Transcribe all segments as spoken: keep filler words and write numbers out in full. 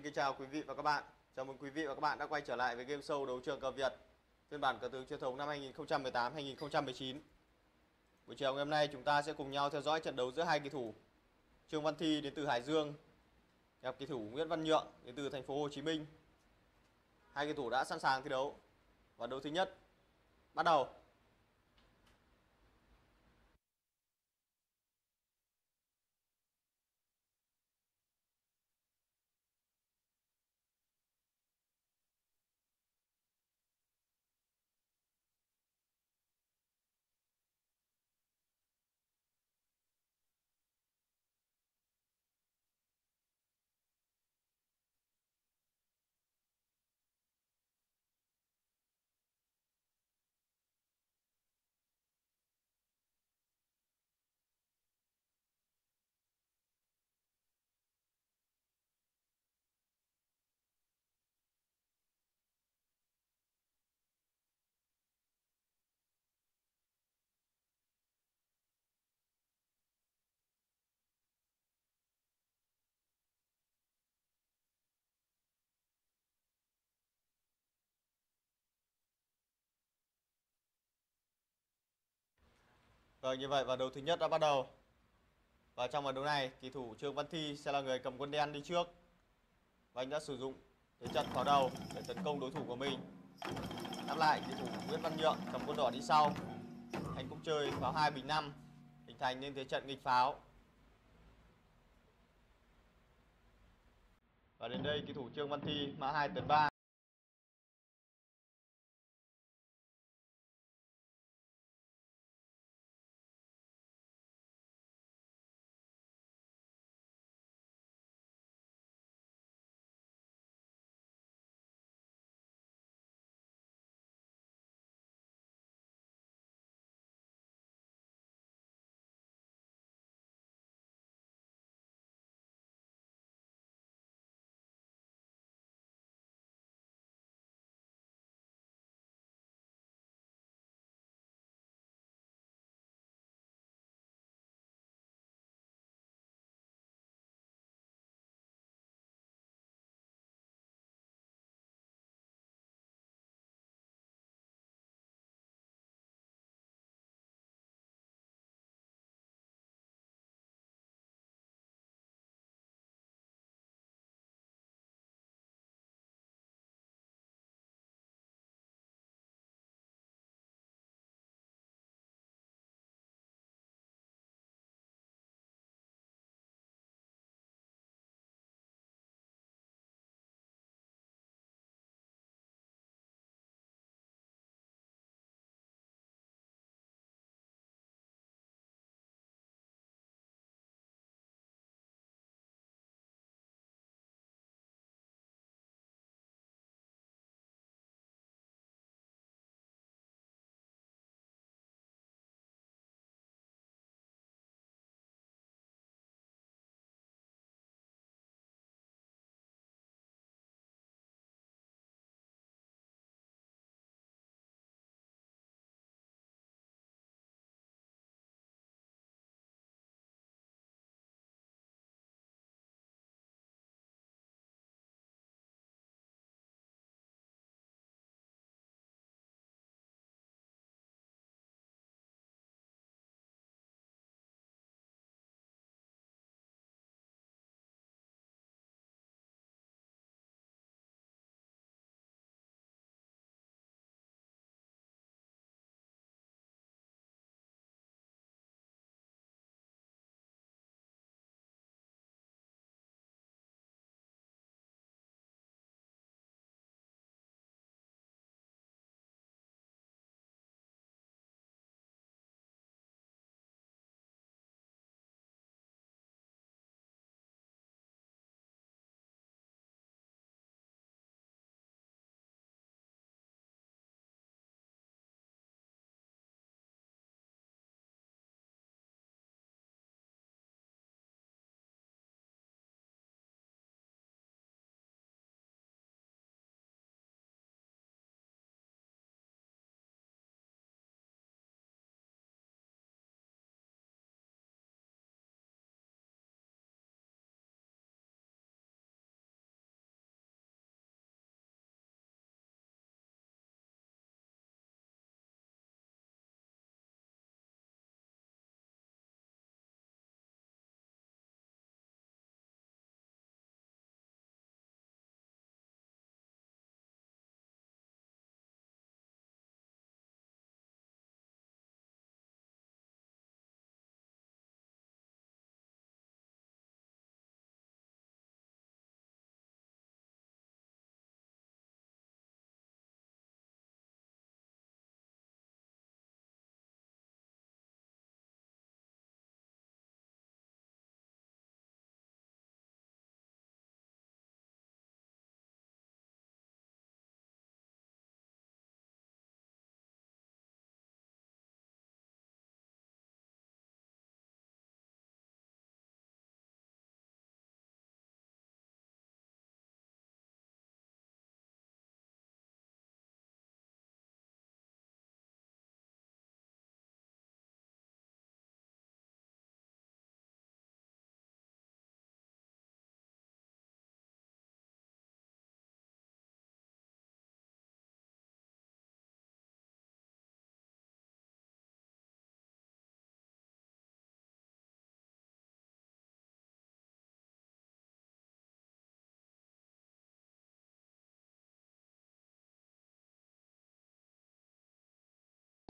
kính chào quý vị và các bạn. Chào mừng quý vị và các bạn đã quay trở lại với game show Đấu trường cờ Việt, phiên bản cờ tướng truyền thống năm hai nghìn không trăm mười tám hai nghìn không trăm mười chín. Buổi chiều ngày hôm nay chúng ta sẽ cùng nhau theo dõi trận đấu giữa hai kỳ thủ. Trương Văn Thi đến từ Hải Dương gặp kỳ thủ Nguyễn Văn Nhượng đến từ thành phố Hồ Chí Minh. Hai kỳ thủ đã sẵn sàng thi đấu và đấu thứ nhất bắt đầu. Vâng, như vậy và đấu thứ nhất đã bắt đầu. Và trong ván đấu này, kỳ thủ Trương Văn Thi sẽ là người cầm quân đen đi trước. Và anh đã sử dụng thế trận pháo đầu để tấn công đối thủ của mình. Đáp lại, kỳ thủ Nguyễn Văn Nhượng cầm quân đỏ đi sau. Anh cũng chơi pháo hai bình năm, hình thành nên thế trận nghịch pháo. Và đến đây kỳ thủ Trương Văn Thi mã hai tấn ba.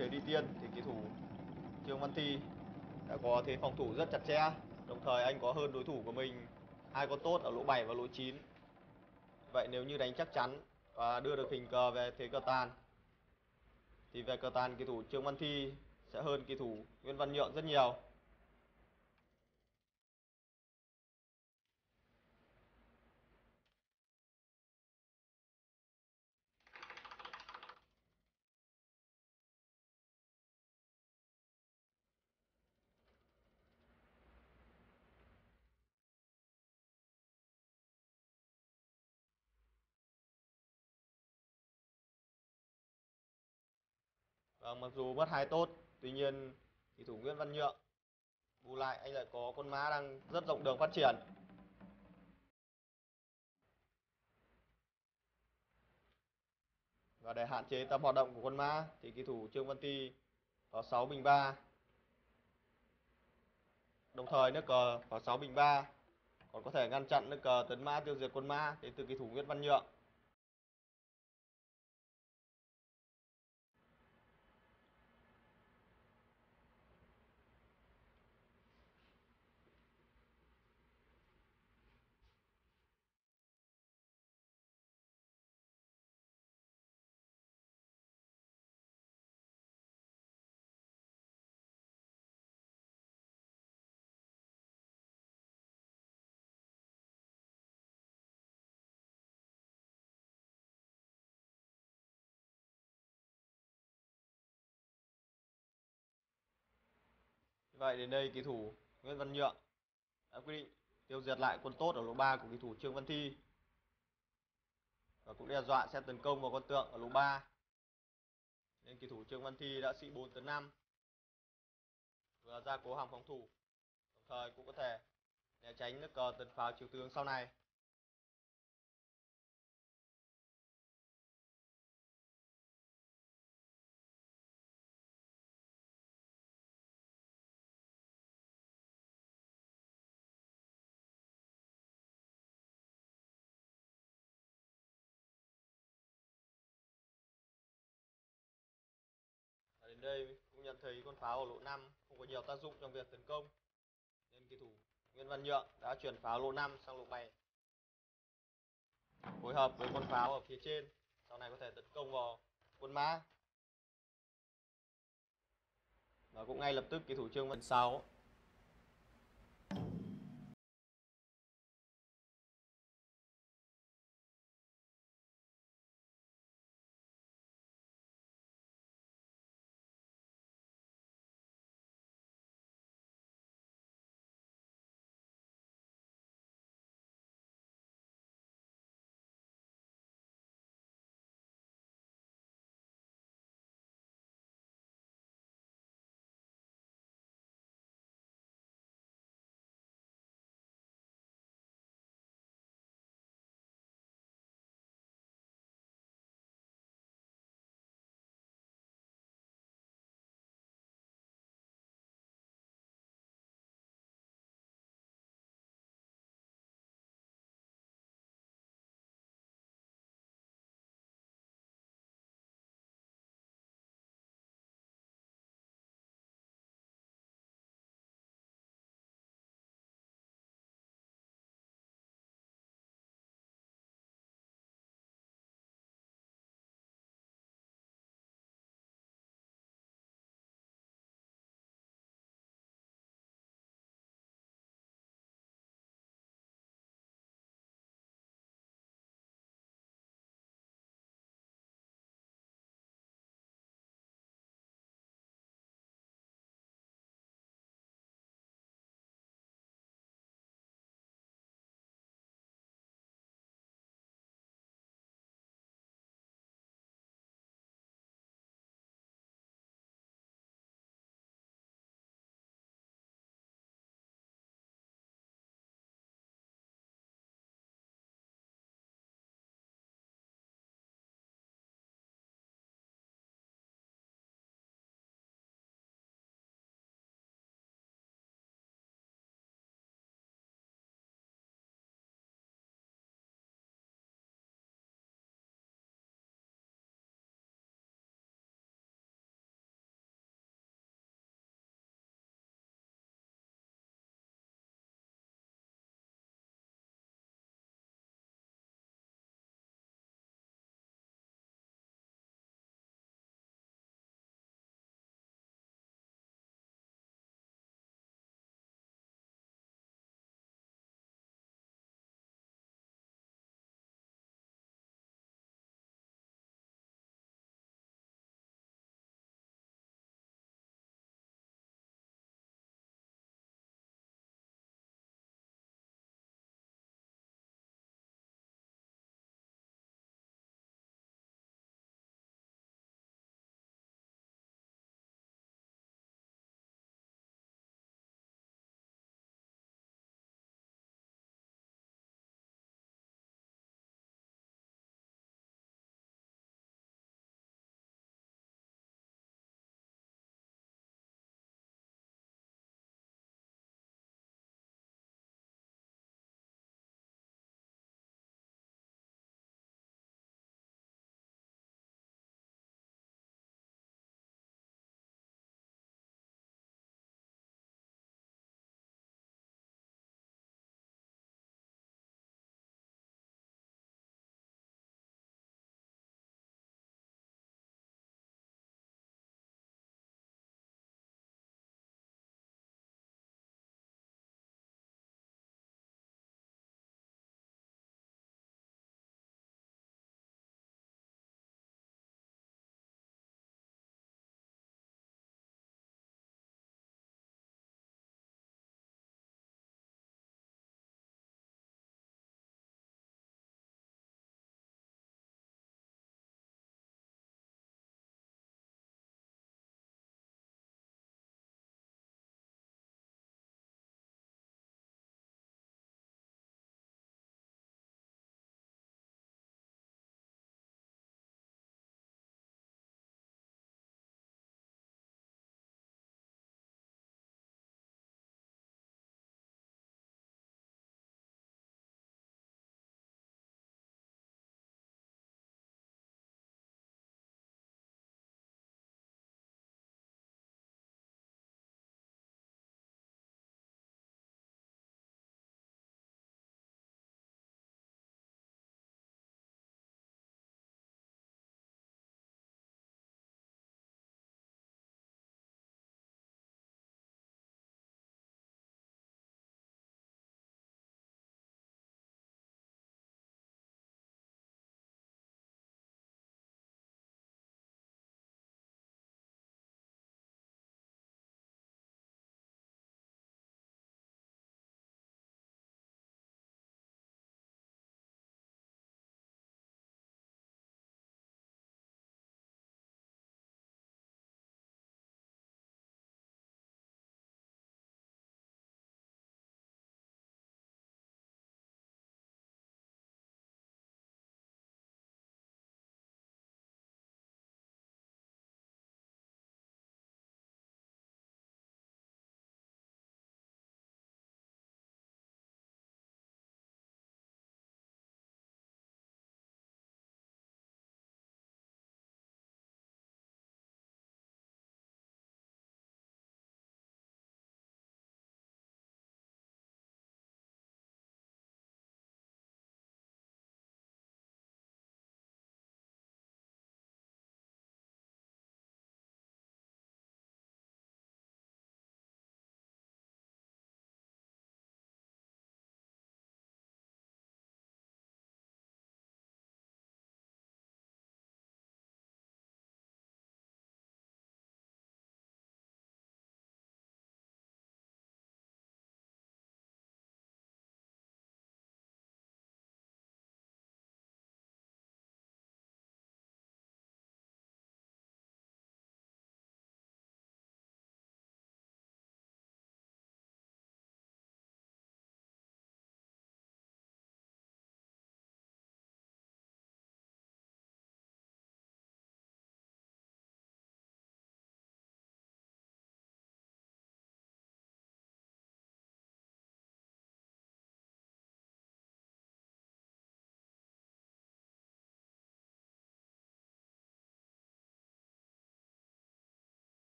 thế đi tiên thì kỳ thủ Trương Văn Thi đã có thế phòng thủ rất chặt chẽ. Đồng thời anh có hơn đối thủ của mình hai con tốt ở lỗ bảy và lỗ chín. Vậy nếu như đánh chắc chắn và đưa được hình cờ về thế cờ tàn thì về cờ tàn kỳ thủ Trương Văn Thi sẽ hơn kỳ thủ Nguyễn Văn Nhượng rất nhiều. Và mặc dù mất hai tốt, tuy nhiên kỳ thủ Nguyễn Văn Nhượng bù lại anh lại có con mã đang rất rộng đường phát triển. Và để hạn chế tầm hoạt động của con mã thì kỳ thủ Trương Văn Thi có sáu bình ba. Đồng thời nước cờ có sáu bình ba còn có thể ngăn chặn nước cờ tấn mã tiêu diệt quân mã đến từ kỳ thủ Nguyễn Văn Nhượng. Vậy đến đây kỳ thủ Nguyễn Văn Nhượng đã quyết định tiêu diệt lại quân tốt ở lỗ ba của kỳ thủ Trương Văn Thi và cũng đe dọa sẽ tấn công vào con tượng ở lỗ ba. Nên kỳ thủ Trương Văn Thi đã sĩ bốn tấn năm và gia cố hòng phòng thủ, đồng thời cũng có thể né tránh nước cờ tấn pháo chiếu tướng sau này. Và đến đây cũng nhận thấy con pháo ở lỗ năm không có nhiều tác dụng trong việc tấn công, nên kỳ thủ Nguyễn Văn Nhượng đã chuyển pháo lỗ năm sang lỗ bảy phối hợp với con pháo ở phía trên, sau này có thể tấn công vào quân mã. Và cũng ngay lập tức kỳ thủ Trương Văn sáu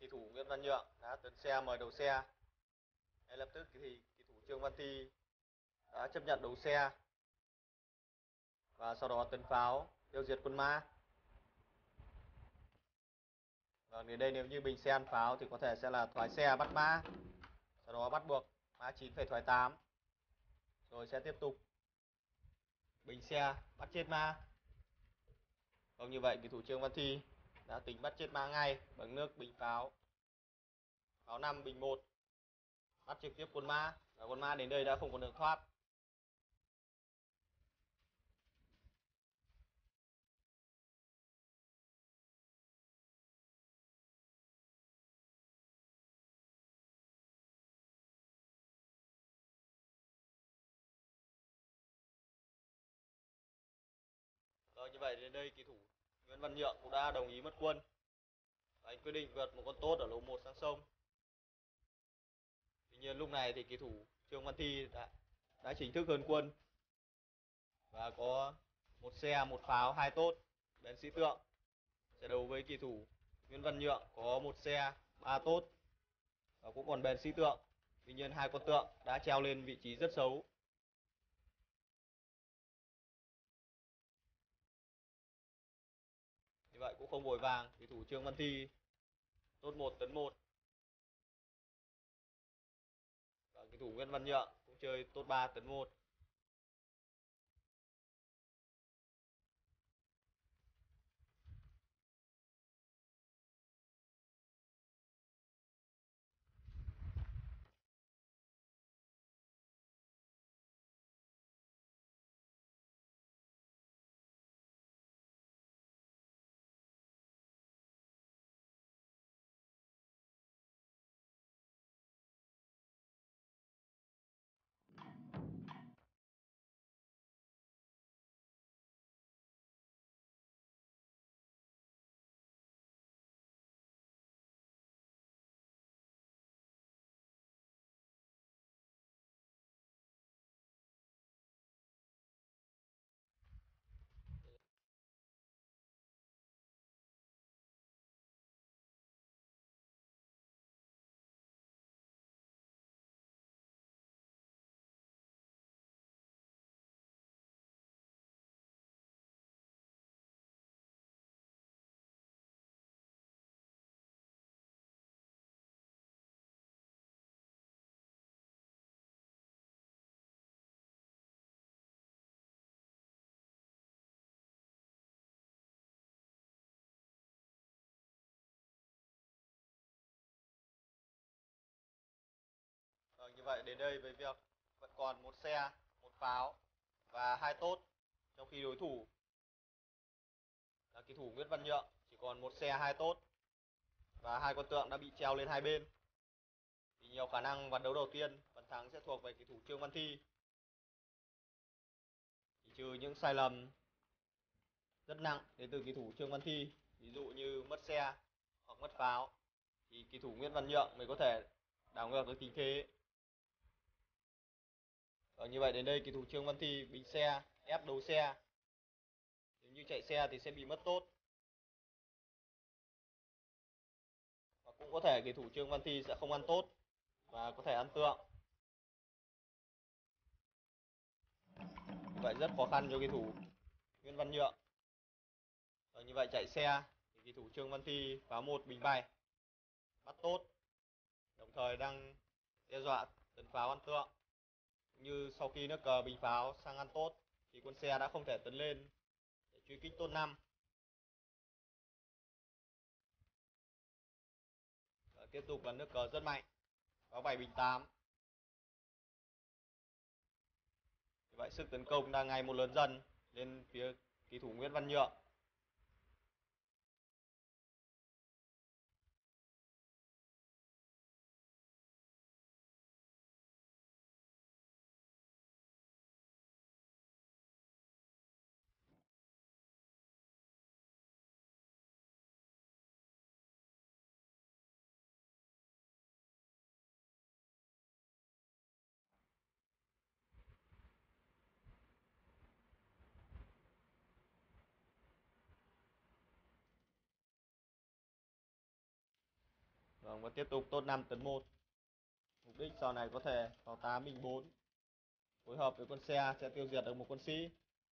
kỳ thủ Nguyễn Văn Nhượng đã tấn xe mời đầu xe. Ngay lập tức thì kỳ thủ Trương Văn Thi đã chấp nhận đầu xe và sau đó tấn pháo tiêu diệt quân mã. Vâng, đến đây nếu như bình xe ăn pháo thì có thể sẽ là thoái xe bắt mã, sau đó bắt buộc mã chín phải thoái tám, rồi sẽ tiếp tục bình xe bắt chết mã. Không như vậy kỳ thủ Trương Văn Thi đã tính bắt chết mã ngay bằng nước bình pháo, pháo năm bình một, bắt trực tiếp quân mã và quân mã đến đây đã không còn đường thoát. Rồi như vậy đến đây kỳ thủ Nguyễn Văn Nhượng cũng đã đồng ý mất quân và anh quyết định vượt một con tốt ở lô một sang sông. Tuy nhiên lúc này thì kỳ thủ Trương Văn Thi đã đã chính thức hơn quân và có một xe, một pháo, hai tốt. Bến Sĩ Tượng sẽ đấu với kỳ thủ Nguyễn Văn Nhượng có một xe, ba tốt và cũng còn Bến Sĩ Tượng. Tuy nhiên hai con tượng đã treo lên vị trí rất xấu. Như vậy cũng không vội vàng, kỳ thủ Trương Văn Thi tốt một tấn một và kỳ thủ Nguyễn Văn Nhượng cũng chơi tốt ba tấn một. Vâng, như vậy đến đây với việc vẫn còn một xe, một pháo và hai tốt, trong khi đối thủ là kỳ thủ Nguyễn Văn Nhượng chỉ còn một xe, hai tốt và hai con tượng đã bị treo lên hai bên. Thì nhiều khả năng ván đấu đầu tiên phần thắng sẽ thuộc về kỳ thủ Trương Văn Thi. Chỉ trừ những sai lầm rất nặng đến từ kỳ thủ Trương Văn Thi, ví dụ như mất xe hoặc mất pháo, thì kỳ thủ Nguyễn Văn Nhượng mới có thể đảo ngược được tình thế. Và như vậy đến đây kỳ thủ Trương Văn Thi bình xe ép đầu xe, nếu như chạy xe thì sẽ bị mất tốt và cũng có thể kỳ thủ Trương Văn Thi sẽ không ăn tốt và có thể ăn tượng. Như vậy rất khó khăn cho kỳ thủ Nguyễn Văn Nhượng. Và như vậy chạy xe thì kỳ thủ Trương Văn Thi pháo một bình bay bắt tốt, đồng thời đang đe dọa tấn pháo ăn tượng. Như sau khi nước cờ bình pháo sang ăn tốt thì quân xe đã không thể tấn lên để truy kích tốt năm. Và tiếp tục là nước cờ rất mạnh, pháo bảy bình tám. Như vậy sức tấn công đang ngày một lớn dần lên phía kỳ thủ Nguyễn Văn Nhượng. Vâng, và tiếp tục tốt năm tấn một. Mục đích sau này có thể vào tám bình bốn. Phối hợp với con xe sẽ tiêu diệt được một quân sĩ.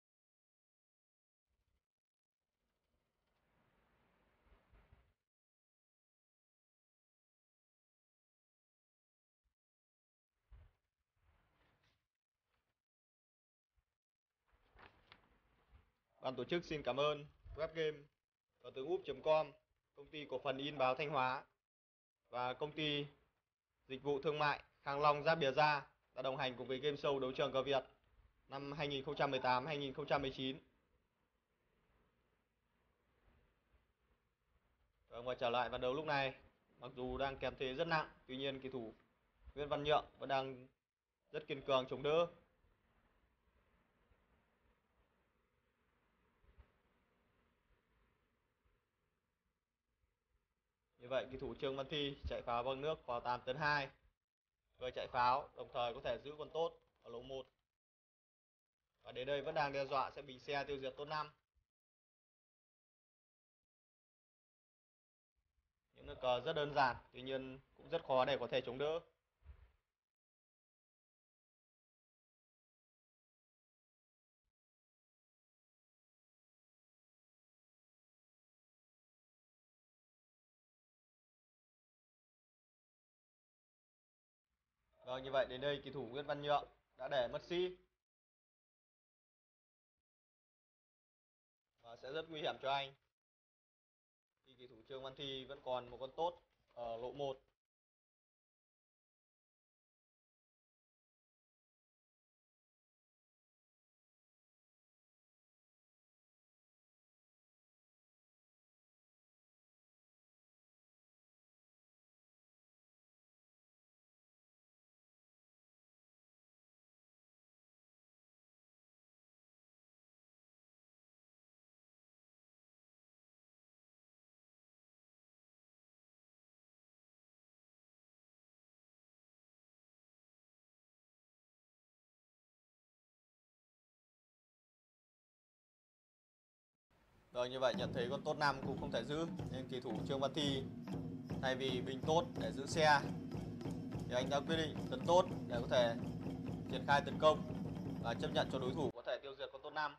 Ban tổ chức xin cảm ơn web game cờ tướng úp chấm com, công ty cổ phần in báo Thanh Hóa và công ty dịch vụ thương mại Khang Long Giáp Bìa Da đã đồng hành cùng với game show đấu trường cờ Việt năm hai nghìn không trăm mười tám hai nghìn không trăm mười chín. Vâng, và trở lại ván đấu lúc này, mặc dù đang kèm thế rất nặng, tuy nhiên kỳ thủ Nguyễn Văn Nhượng vẫn đang rất kiên cường chống đỡ. Như vậy kỳ thủ Trương Văn Thi chạy pháo băng nước vào tám tấn hai. Vừa chạy pháo đồng thời có thể giữ con tốt ở lỗ một. Và đến đây vẫn đang đe dọa sẽ bình xe tiêu diệt tốt năm. Những nước cờ rất đơn giản, tuy nhiên cũng rất khó để có thể chống đỡ. Vâng, như vậy đến đây kỳ thủ Nguyễn Văn Nhượng đã để mất sĩ và sẽ rất nguy hiểm cho anh. Khi kỳ thủ Trương Văn Thi vẫn còn một con tốt ở lỗ một. Rồi, như vậy nhận thấy con tốt năm cũng không thể giữ nên kỳ thủ Trương Văn Thi thay vì bình tốt để giữ xe thì anh đã quyết định tấn tốt để có thể triển khai tấn công và chấp nhận cho đối thủ có thể tiêu diệt con tốt năm.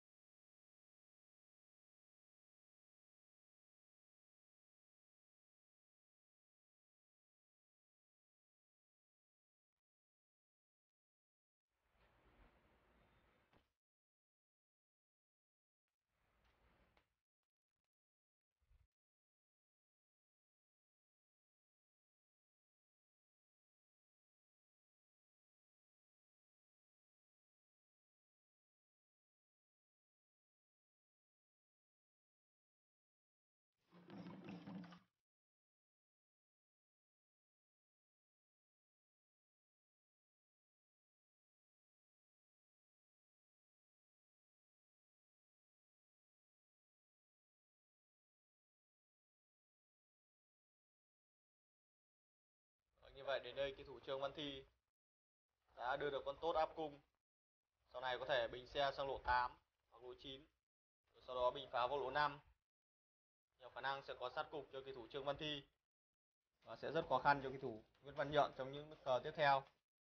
Như vậy đến đây kỳ thủ Trương Văn Thi đã đưa được con tốt áp cung. Sau này có thể bình xe sang lỗ tám hoặc lỗ chín. Rồi sau đó bình phá vào lỗ năm. Nhiều khả năng sẽ có sát cục cho kỳ thủ Trương Văn Thi và sẽ rất khó khăn cho kỳ thủ Nguyễn Văn Nhượng trong những nước cờ tiếp theo.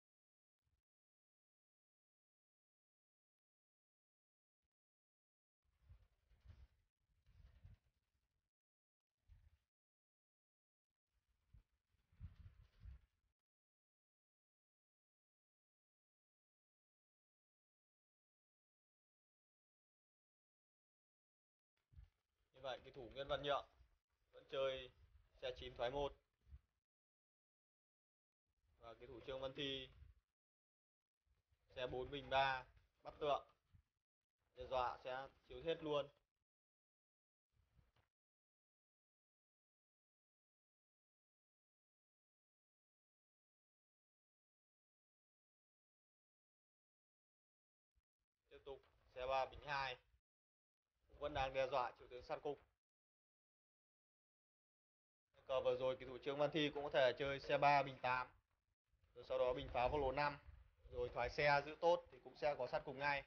Như vậy kỳ thủ Nguyễn Văn Nhượng vẫn chơi xe chín thoái một và kỳ thủ Trương Văn Thi xe bốn bình ba bắt tượng, đe dọa sẽ chiếu hết luôn. Tiếp tục xe ba bình hai cũng vẫn đang đe dọa chiếu tướng sát cục. Cờ vừa rồi kỳ thủ Trương Văn Thi cũng có thể chơi xe ba bình tám, rồi sau đó bình phá vào lỗ năm, rồi thoái xe giữ tốt thì cũng sẽ có sát cục ngay.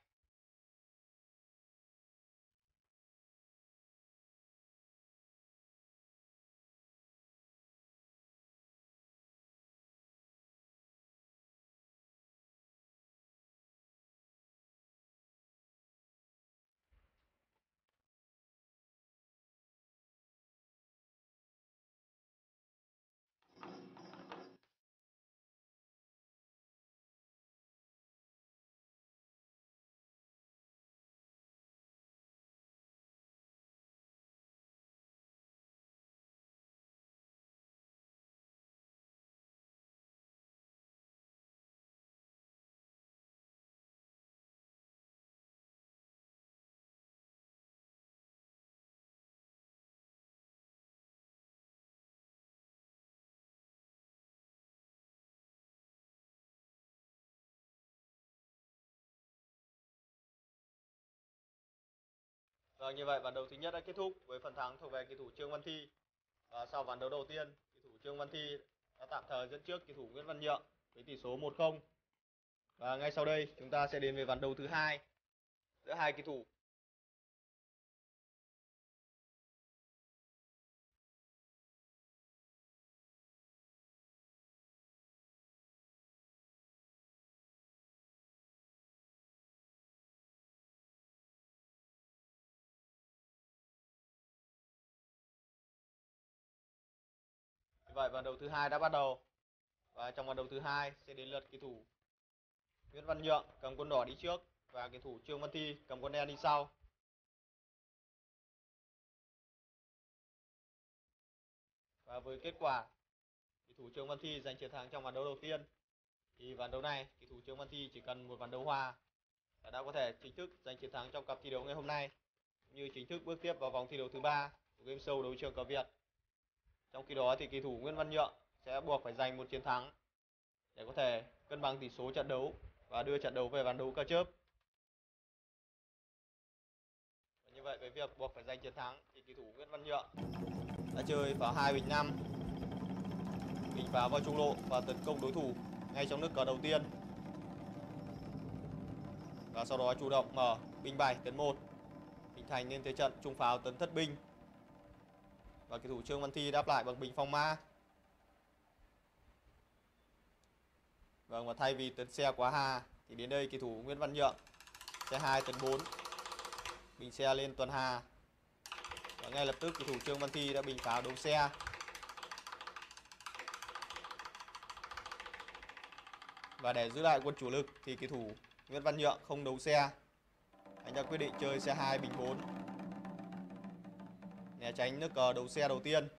Vâng, như vậy ván đấu thứ nhất đã kết thúc với phần thắng thuộc về kỳ thủ Trương Văn Thi. Và sau ván đấu đầu tiên, kỳ thủ Trương Văn Thi đã tạm thời dẫn trước kỳ thủ Nguyễn Văn Nhượng với tỷ số một không. Và ngay sau đây chúng ta sẽ đến với ván đấu thứ hai giữa hai kỳ thủ. Như vậy ván đấu thứ hai đã bắt đầu. Và trong ván đấu thứ hai sẽ đến lượt kỳ thủ Nguyễn Văn Nhượng cầm quân đỏ đi trước và kỳ thủ Trương Văn Thi cầm quân đen đi sau. Và với kết quả kỳ thủ Trương Văn Thi giành chiến thắng trong ván đấu đầu tiên, thì ván đấu này kỳ thủ Trương Văn Thi chỉ cần một ván đấu hòa là đã có thể chính thức giành chiến thắng trong cặp thi đấu ngày hôm nay, như chính thức bước tiếp vào vòng thi đấu thứ ba của game show đấu trường cờ Việt. Trong khi đó thì kỳ thủ Nguyễn Văn Nhượng sẽ buộc phải giành một chiến thắng để có thể cân bằng tỷ số trận đấu và đưa trận đấu về ván đấu cá chớp. Và như vậy với việc buộc phải giành chiến thắng thì kỳ thủ Nguyễn Văn Nhượng đã chơi pháo hai bình năm, bình pháo vào trung lộ và tấn công đối thủ ngay trong nước cờ đầu tiên. Và sau đó chủ động mở binh bảy tấn một, hình thành nên thế trận trung pháo tấn thất binh. Và kỳ thủ Trương Văn Thi đáp lại bằng bình phong mã. Vâng, và thay vì tấn xe quá hà thì đến đây kỳ thủ Nguyễn Văn Nhượng xe hai tấn bốn, bình xe lên tuần hà. Và ngay lập tức kỳ thủ Trương Văn Thi đã bình pháo đấu xe. Và để giữ lại quân chủ lực thì kỳ thủ Nguyễn Văn Nhượng không đấu xe. Anh đã quyết định chơi xe hai bình bốn, né tránh nước cờ đấu xe đầu tiên.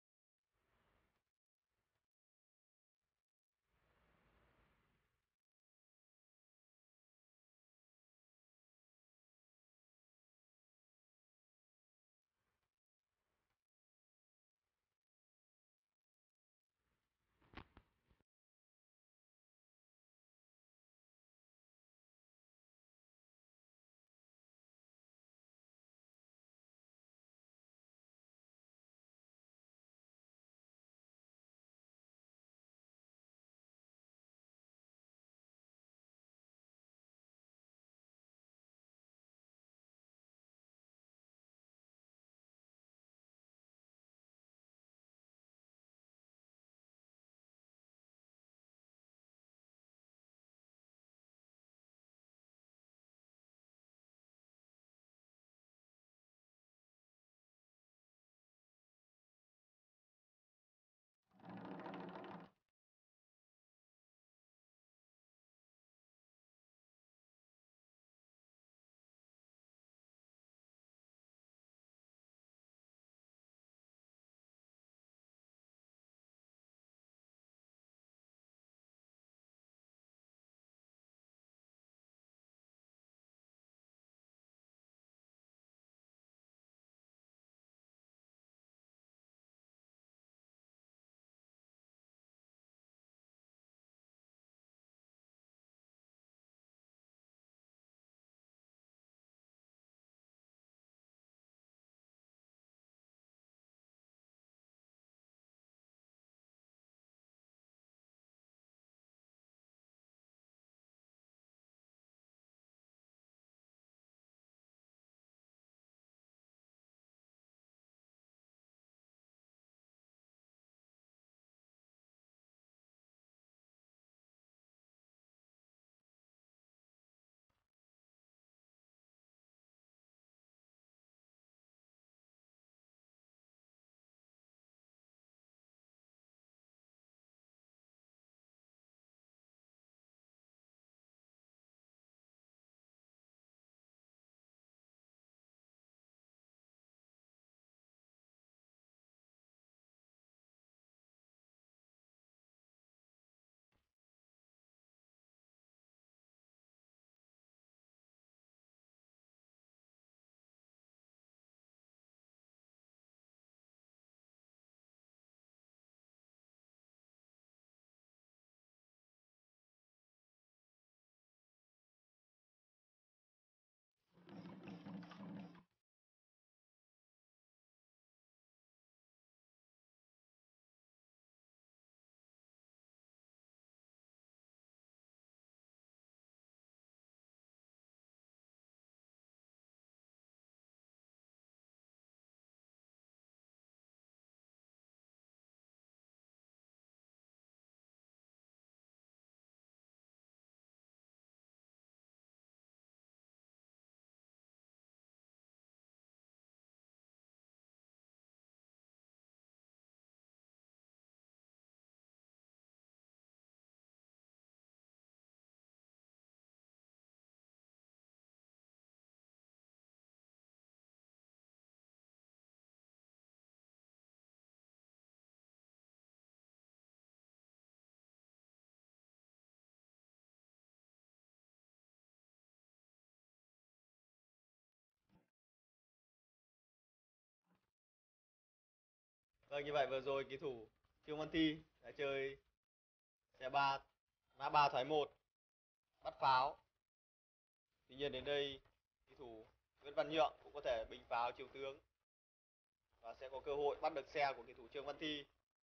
Vâng, như vậy vừa rồi kỳ thủ Trương Văn Thi đã chơi xe ba, mã ba thoái một, bắt pháo. Tuy nhiên đến đây kỳ thủ Nguyễn Văn Nhượng cũng có thể bình pháo chiều tướng và sẽ có cơ hội bắt được xe của kỳ thủ Trương Văn Thi.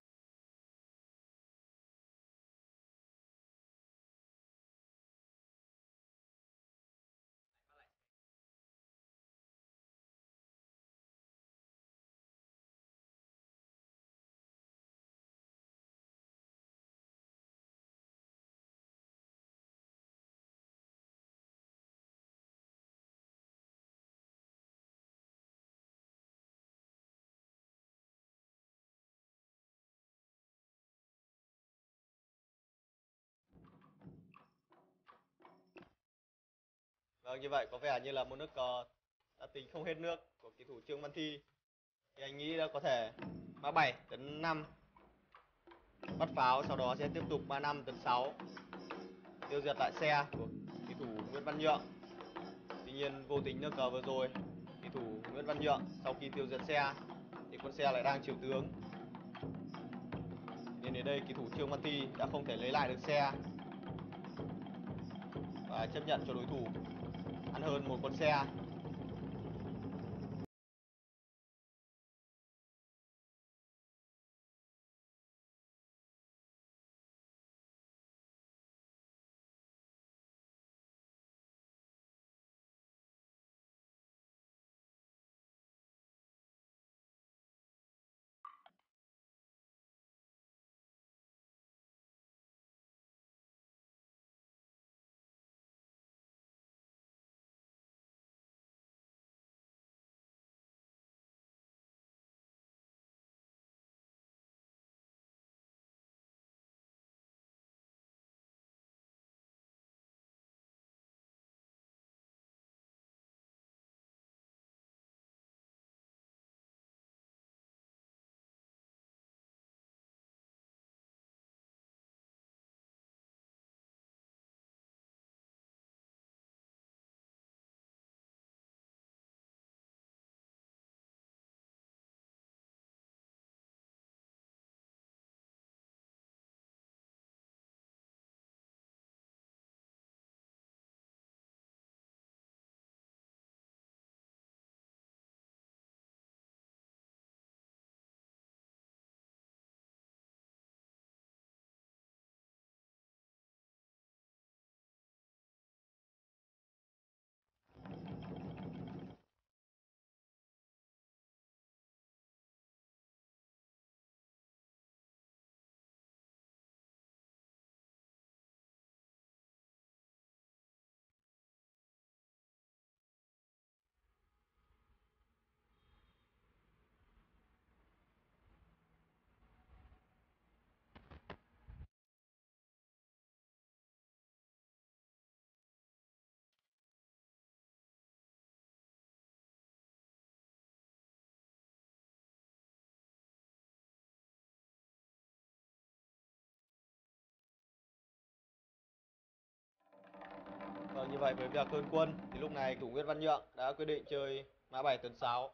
Vâng, như vậy có vẻ như là một nước cờ đã tính không hết nước của kỳ thủ Trương Văn Thi. Thì anh nghĩ đã có thể mã bảy tấn năm bắt pháo, sau đó sẽ tiếp tục mã năm tấn sáu tiêu diệt lại xe của kỳ thủ Nguyễn Văn Nhượng. Tuy nhiên vô tình nước cờ vừa rồi, kỳ thủ Nguyễn Văn Nhượng sau khi tiêu diệt xe thì con xe lại đang chiều tướng, nên đến đây kỳ thủ Trương Văn Thi đã không thể lấy lại được xe và chấp nhận cho đối thủ ăn hơn một con xe. Vâng, như vậy với việc hơn quân thì lúc này thủ Nguyễn Văn Nhượng đã quyết định chơi mã bảy tấn sáu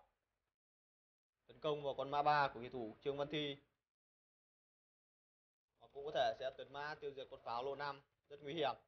tấn công vào con mã ba của kỳ thủ Trương Văn Thi, hoặc cũng có thể sẽ tấn mã tiêu diệt con pháo lô năm rất nguy hiểm.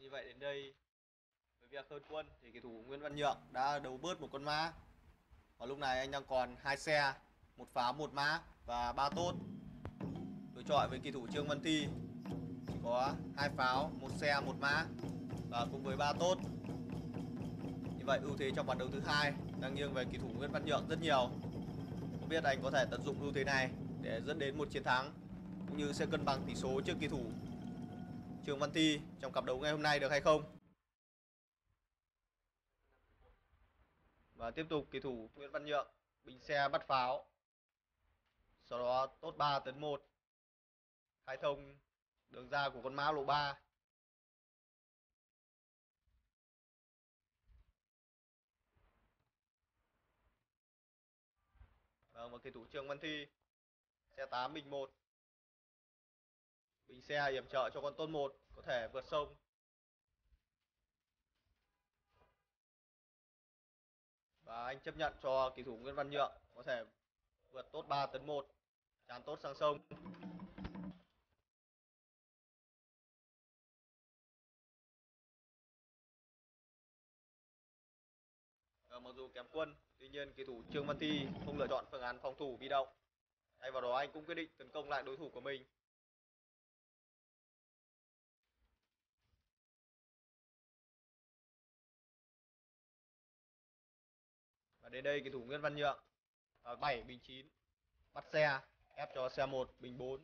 Như vậy đến đây, với việc hơn quân thì kỳ thủ Nguyễn Văn Nhượng đã đấu bớt một con mã. Và lúc này anh đang còn hai xe, một pháo, một mã và ba tốt. Đối chọi với kỳ thủ Trương Văn Thi chỉ có hai pháo, một xe, một mã và cũng với ba tốt. Như vậy ưu thế trong ván đấu thứ hai đang nghiêng về kỳ thủ Nguyễn Văn Nhượng rất nhiều. Không biết anh có thể tận dụng ưu thế này để dẫn đến một chiến thắng cũng như sẽ cân bằng tỷ số trước kỳ thủ Trương Văn Thi trong cặp đấu ngày hôm nay được hay không. Và tiếp tục kỳ thủ Nguyễn Văn Nhượng bình xe bắt pháo, sau đó tốt ba tấn một, khai thông đường ra của con mã lộ ba. Vâng, và kỳ thủ Trương Văn Thi xe tám bình một, bình xe yểm trợ cho con tốt một có thể vượt sông. Và anh chấp nhận cho kỳ thủ Nguyễn Văn Nhượng có thể vượt tốt ba tấn một, tràn tốt sang sông. Và mặc dù kém quân, tuy nhiên kỳ thủ Trương Văn Thi không lựa chọn phương án phòng thủ bị động. Thay vào đó anh cũng quyết định tấn công lại đối thủ của mình. Và đến đây kỳ thủ Nguyễn Văn Nhượng vào bảy bình chín, bắt xe, ép cho xe một bình bốn.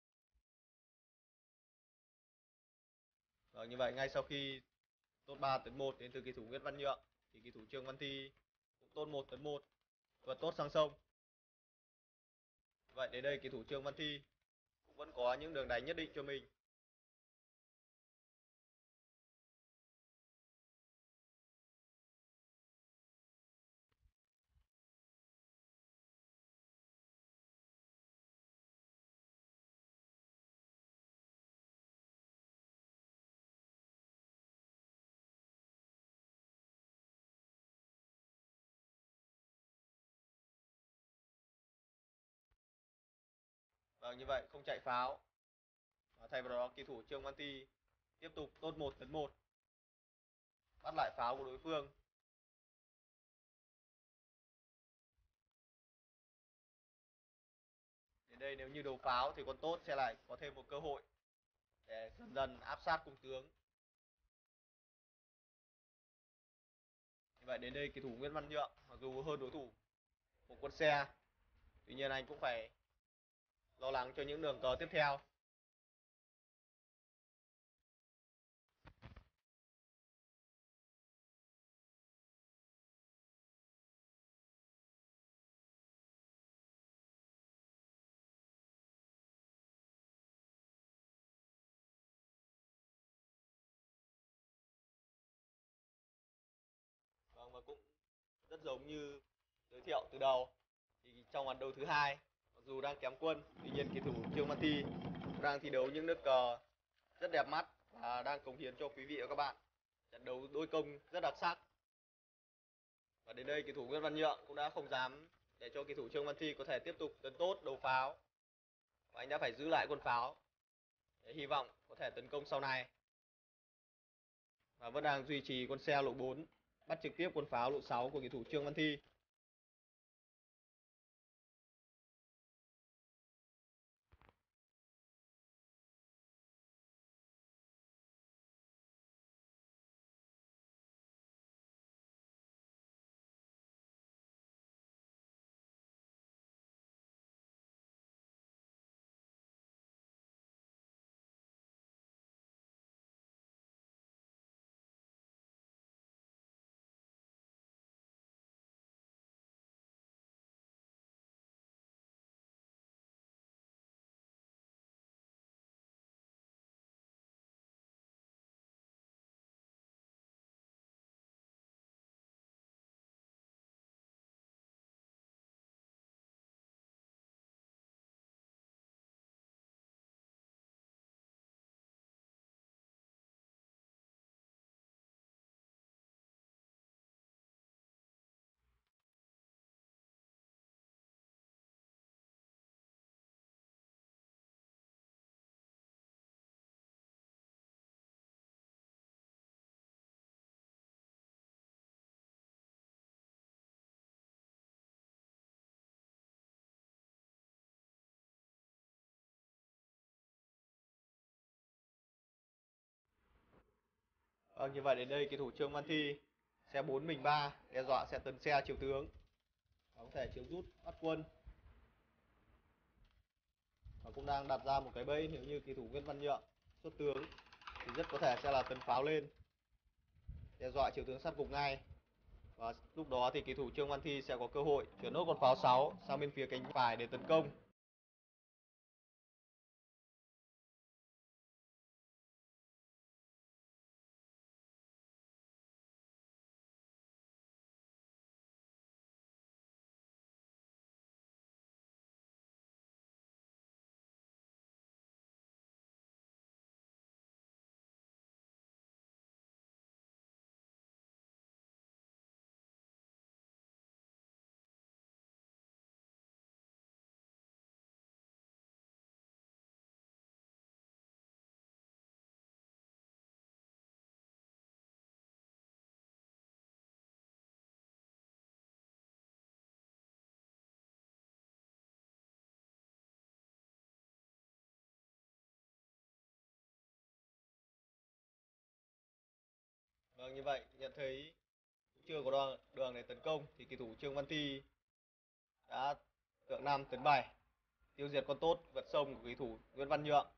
Và như vậy ngay sau khi tốt ba tấn một đến từ kỳ thủ Nguyễn Văn Nhượng thì kỳ thủ Trương Văn Thi cũng tốt một tấn một, vượt tốt sang sông. Vậy đến đây kỳ thủ Trương Văn Thi cũng vẫn có những đường đánh nhất định cho mình. Vâng, như vậy không chạy pháo. Và thay vào đó kỳ thủ Trương Văn Thi tiếp tục tốt một tấn một, bắt lại pháo của đối phương. Đến đây nếu như đấu pháo thì con tốt sẽ lại có thêm một cơ hội để dần dần áp sát cung tướng. Như vậy đến đây kỳ thủ Nguyễn Văn Nhượng mặc dù hơn đối thủ một con xe, tuy nhiên anh cũng phải lo lắng cho những đường cờ tiếp theo. Vâng, và cũng rất giống như giới thiệu từ đầu thì trong ván đấu thứ hai, mặc dù đang kém quân, tuy nhiên kỳ thủ Trương Văn Thi đang thi đấu những nước cờ rất đẹp mắt và đang cống hiến cho quý vị và các bạn trận đấu đôi công rất đặc sắc. Và đến đây kỳ thủ Nguyễn Văn Nhượng cũng đã không dám để cho kỳ thủ Trương Văn Thi có thể tiếp tục tấn tốt đấu pháo, và anh đã phải giữ lại quân pháo để hy vọng có thể tấn công sau này. Và vẫn đang duy trì con xe lộ bốn, bắt trực tiếp quân pháo lộ sáu của kỳ thủ Trương Văn Thi. Vâng, như vậy đến đây cầu thủ Trương Văn Thi xe bốn mình ba đe dọa sẽ tấn xe chiếu tướng và có thể chiếu rút bắt quân, và cũng đang đặt ra một cái bẫy. Nếu như cầu thủ Nguyễn Văn Nhượng xuất tướng thì rất có thể sẽ là tấn pháo lên đe dọa chiếu tướng sát gục ngay, và lúc đó thì cầu thủ Trương Văn Thi sẽ có cơ hội chuyển nốt con pháo sáu sang bên phía cánh phải để tấn công. Vâng, như vậy nhận thấy chưa có đường, đường để tấn công thì cầu thủ Trương Văn Thi đã tượng năm tấn bảy tiêu diệt con tốt vượt sông của cầu thủ Nguyễn Văn Nhượng.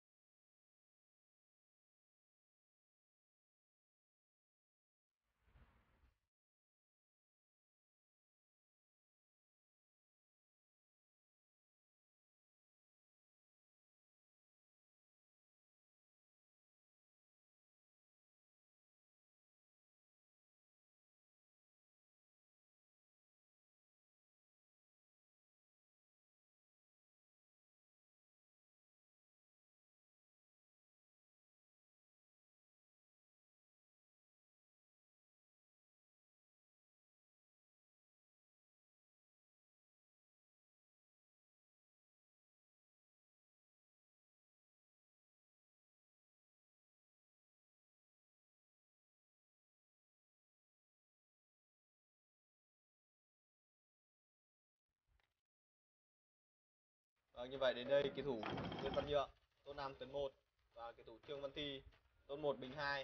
Vâng, như vậy đến đây cầu thủ Nguyễn Văn Nhượng tốt năm tấn một và cầu thủ Trương Văn Thi tốt một bình hai.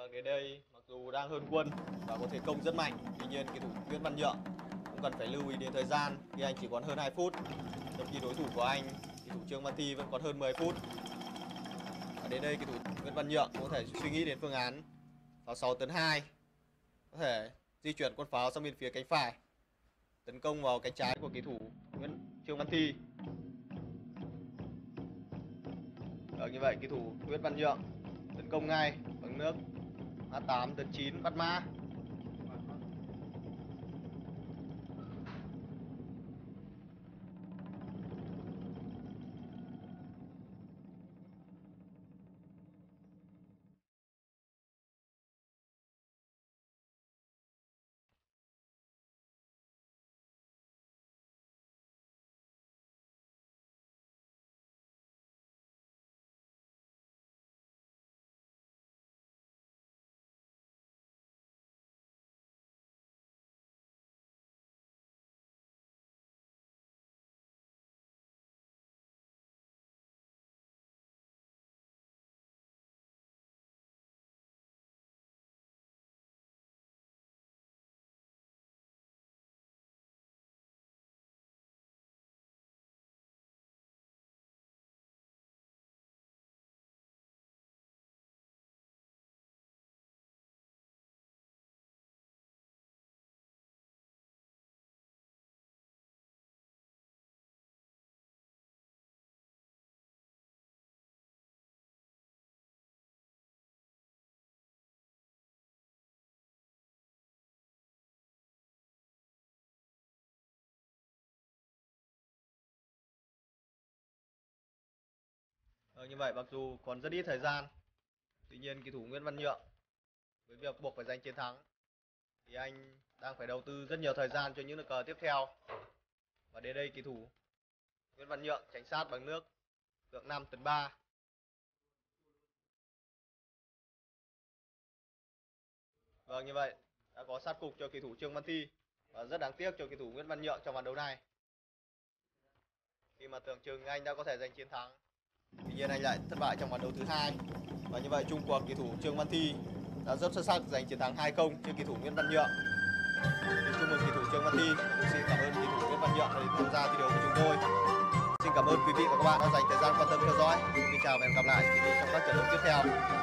Vâng, đến đây mặc dù đang hơn quân và có thể công rất mạnh, tuy nhiên kỳ thủ Nguyễn Văn Nhượng cũng cần phải lưu ý đến thời gian khi anh chỉ còn hơn hai phút, trong khi đối thủ của anh, kỳ thủ Trương Văn Thi vẫn còn hơn mười phút. Và đến đây kỳ thủ Nguyễn Văn Nhượng cũng có thể suy nghĩ đến phương án pháo sáu tấn hai, có thể di chuyển quân pháo sang bên phía cánh phải, tấn công vào cánh trái của kỳ thủ Nguyễn Trương Văn Thi. Ở như vậy kỳ thủ Nguyễn Văn Nhượng tấn công ngay bằng nước mã tám tấn chín bắt mã. Ờ, như vậy mặc dù còn rất ít thời gian, tuy nhiên kỳ thủ Nguyễn Văn Nhượng với việc buộc phải giành chiến thắng thì anh đang phải đầu tư rất nhiều thời gian cho những nước cờ tiếp theo. Và đến đây kỳ thủ Nguyễn Văn Nhượng tránh sát bằng nước tượng năm tấn ba. Vâng, như vậy đã có sát cục cho kỳ thủ Trương Văn Thi và rất đáng tiếc cho kỳ thủ Nguyễn Văn Nhượng trong ván đấu này, khi mà tưởng chừng anh đã có thể giành chiến thắng, tuy nhiên anh lại thất bại trong ván đấu thứ hai. Và như vậy chung cuộc kỳ thủ Trương Văn Thi đã rất xuất sắc giành chiến thắng hai không trước kỳ thủ Nguyễn Văn Nhượng. Chúc mừng kỳ thủ Trương Văn Thi. Tôi xin cảm ơn kỳ thủ Nguyễn Văn Nhượng đã tham gia video của chúng tôi. Xin cảm ơn quý vị và các bạn đã dành thời gian quan tâm theo dõi. Xin chào và hẹn gặp lại quý vị trong các trận đấu tiếp theo.